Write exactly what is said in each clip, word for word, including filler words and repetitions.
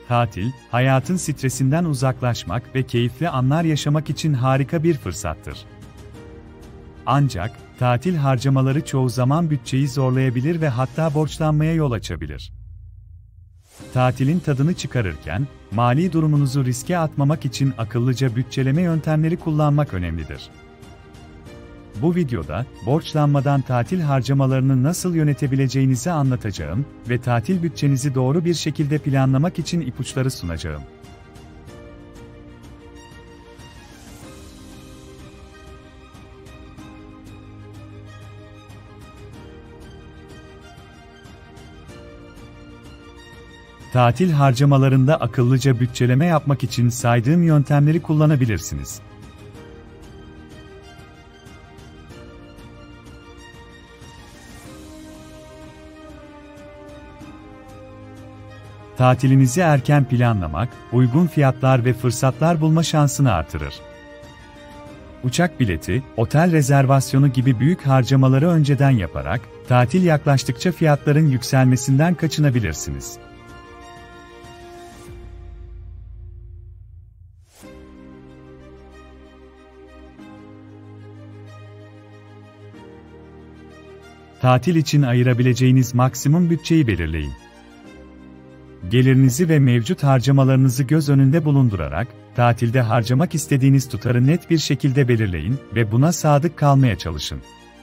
Tatil, hayatın stresinden uzaklaşmak ve keyifli anlar yaşamak için harika bir fırsattır. Ancak, tatil harcamaları çoğu zaman bütçeyi zorlayabilir ve hatta borçlanmaya yol açabilir. Tatilin tadını çıkarırken, mali durumunuzu riske atmamak için akıllıca bütçeleme yöntemleri kullanmak önemlidir. Bu videoda, borçlanmadan tatil harcamalarını nasıl yönetebileceğinizi anlatacağım ve tatil bütçenizi doğru bir şekilde planlamak için ipuçları sunacağım. Tatil harcamalarında akıllıca bütçeleme yapmak için saydığım yöntemleri kullanabilirsiniz. Tatilinizi erken planlamak, uygun fiyatlar ve fırsatlar bulma şansını artırır. Uçak bileti, otel rezervasyonu gibi büyük harcamaları önceden yaparak, tatil yaklaştıkça fiyatların yükselmesinden kaçınabilirsiniz. Tatil için ayırabileceğiniz maksimum bütçeyi belirleyin. Gelirinizi ve mevcut harcamalarınızı göz önünde bulundurarak, tatilde harcamak istediğiniz tutarı net bir şekilde belirleyin ve buna sadık kalmaya çalışın.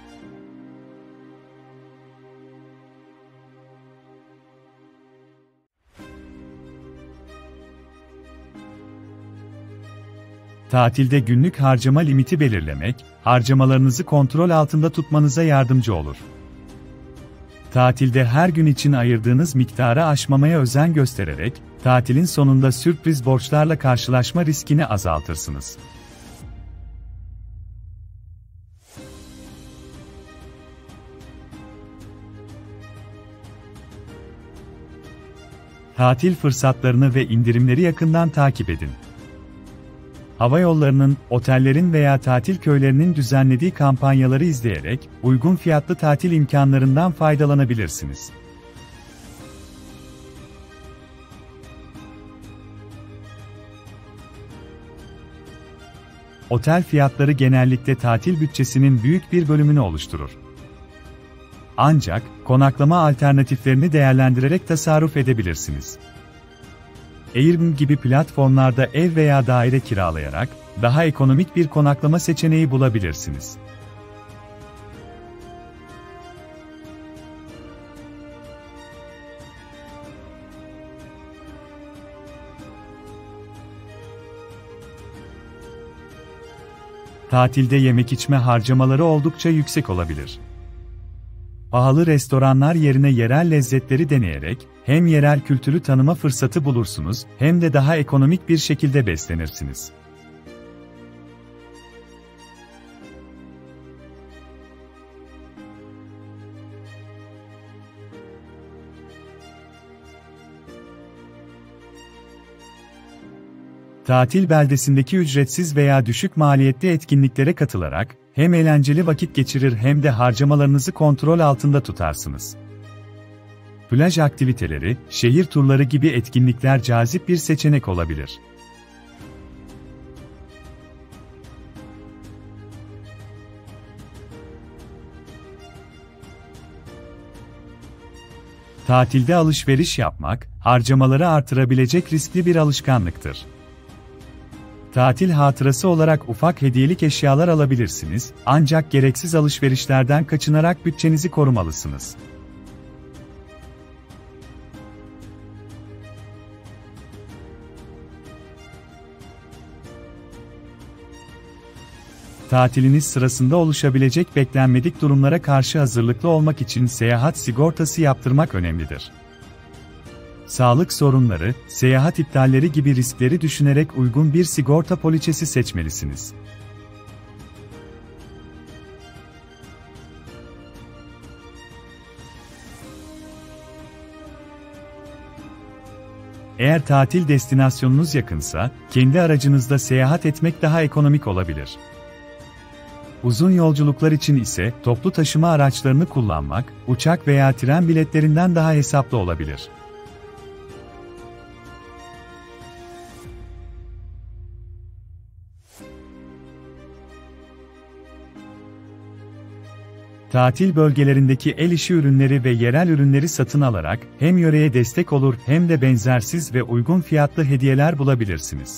Tatilde günlük harcama limiti belirlemek, harcamalarınızı kontrol altında tutmanıza yardımcı olur. Tatilde her gün için ayırdığınız miktarı aşmamaya özen göstererek, tatilin sonunda sürpriz borçlarla karşılaşma riskini azaltırsınız. Tatil fırsatlarını ve indirimleri yakından takip edin. Havayollarının, otellerin veya tatil köylerinin düzenlediği kampanyaları izleyerek, uygun fiyatlı tatil imkanlarından faydalanabilirsiniz. Otel fiyatları genellikle tatil bütçesinin büyük bir bölümünü oluşturur. Ancak, konaklama alternatiflerini değerlendirerek tasarruf edebilirsiniz. Airbnb gibi platformlarda ev veya daire kiralayarak, daha ekonomik bir konaklama seçeneği bulabilirsiniz. Tatilde yemek içme harcamaları oldukça yüksek olabilir. Pahalı restoranlar yerine yerel lezzetleri deneyerek, hem yerel kültürü tanıma fırsatı bulursunuz, hem de daha ekonomik bir şekilde beslenirsiniz. Tatil beldesindeki ücretsiz veya düşük maliyetli etkinliklere katılarak, hem eğlenceli vakit geçirir hem de harcamalarınızı kontrol altında tutarsınız. Plaj aktiviteleri, şehir turları gibi etkinlikler cazip bir seçenek olabilir. Tatilde alışveriş yapmak, harcamaları artırabilecek riskli bir alışkanlıktır. Tatil hatırası olarak ufak hediyelik eşyalar alabilirsiniz, ancak gereksiz alışverişlerden kaçınarak bütçenizi korumalısınız. Tatiliniz sırasında oluşabilecek beklenmedik durumlara karşı hazırlıklı olmak için seyahat sigortası yaptırmak önemlidir. Sağlık sorunları, seyahat iptalleri gibi riskleri düşünerek uygun bir sigorta poliçesi seçmelisiniz. Eğer tatil destinasyonunuz yakınsa, kendi aracınızda seyahat etmek daha ekonomik olabilir. Uzun yolculuklar için ise toplu taşıma araçlarını kullanmak, uçak veya tren biletlerinden daha hesaplı olabilir. Tatil bölgelerindeki el işi ürünleri ve yerel ürünleri satın alarak hem yöreye destek olur hem de benzersiz ve uygun fiyatlı hediyeler bulabilirsiniz.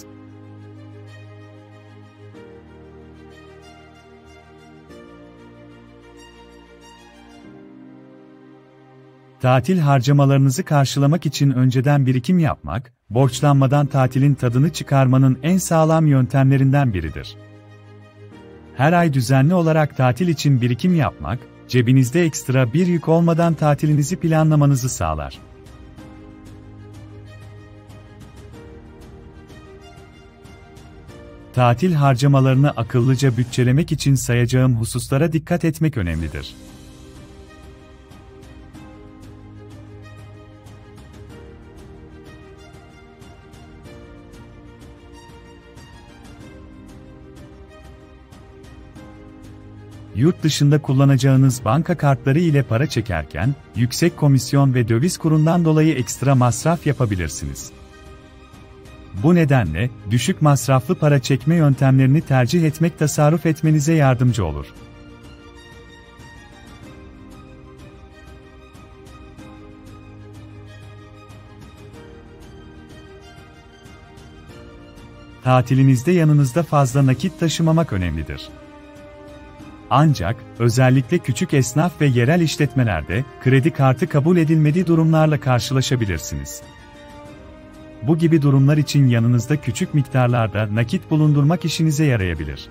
Tatil harcamalarınızı karşılamak için önceden birikim yapmak, borçlanmadan tatilin tadını çıkarmanın en sağlam yöntemlerinden biridir. Her ay düzenli olarak tatil için birikim yapmak, cebinizde ekstra bir yük olmadan tatilinizi planlamanızı sağlar. Tatil harcamalarını akıllıca bütçelemek için sayacağım hususlara dikkat etmek önemlidir. Yurt dışında kullanacağınız banka kartları ile para çekerken, yüksek komisyon ve döviz kurundan dolayı ekstra masraf yapabilirsiniz. Bu nedenle, düşük masraflı para çekme yöntemlerini tercih etmek tasarruf etmenize yardımcı olur. Tatilinizde yanınızda fazla nakit taşımamak önemlidir. Ancak, özellikle küçük esnaf ve yerel işletmelerde, kredi kartı kabul edilmediği durumlarla karşılaşabilirsiniz. Bu gibi durumlar için yanınızda küçük miktarlarda nakit bulundurmak işinize yarayabilir.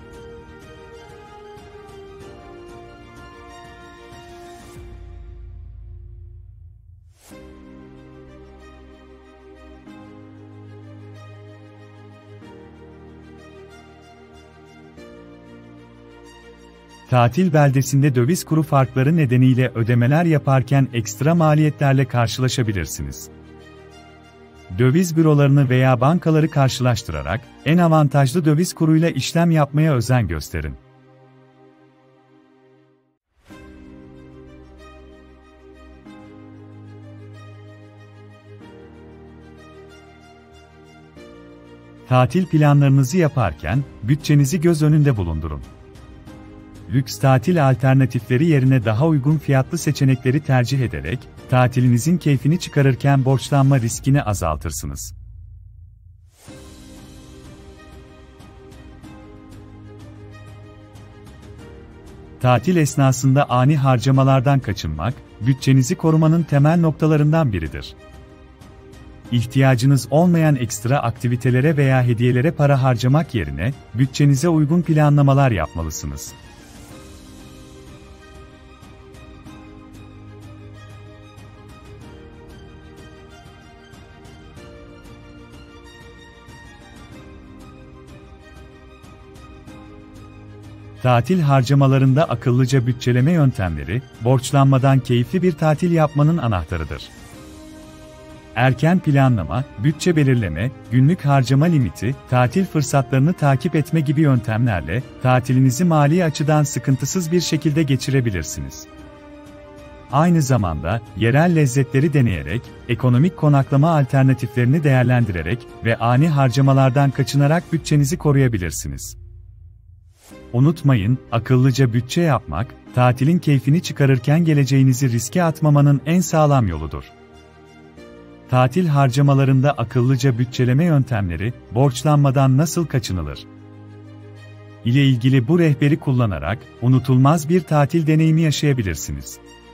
Tatil beldesinde döviz kuru farkları nedeniyle ödemeler yaparken ekstra maliyetlerle karşılaşabilirsiniz. Döviz bürolarını veya bankaları karşılaştırarak en avantajlı döviz kuruyla işlem yapmaya özen gösterin. Tatil planlarınızı yaparken bütçenizi göz önünde bulundurun. Lüks tatil alternatifleri yerine daha uygun fiyatlı seçenekleri tercih ederek, tatilinizin keyfini çıkarırken borçlanma riskini azaltırsınız. Tatil esnasında ani harcamalardan kaçınmak, bütçenizi korumanın temel noktalarından biridir. İhtiyacınız olmayan ekstra aktivitelere veya hediyelere para harcamak yerine, bütçenize uygun planlamalar yapmalısınız. Tatil harcamalarında akıllıca bütçeleme yöntemleri, borçlanmadan keyifli bir tatil yapmanın anahtarıdır. Erken planlama, bütçe belirleme, günlük harcama limiti, tatil fırsatlarını takip etme gibi yöntemlerle, tatilinizi mali açıdan sıkıntısız bir şekilde geçirebilirsiniz. Aynı zamanda, yerel lezzetleri deneyerek, ekonomik konaklama alternatiflerini değerlendirerek ve ani harcamalardan kaçınarak bütçenizi koruyabilirsiniz. Unutmayın, akıllıca bütçe yapmak, tatilin keyfini çıkarırken geleceğinizi riske atmamanın en sağlam yoludur. Tatil harcamalarında akıllıca bütçeleme yöntemleri, borçlanmadan nasıl kaçınılır ile ilgili bu rehberi kullanarak, unutulmaz bir tatil deneyimi yaşayabilirsiniz.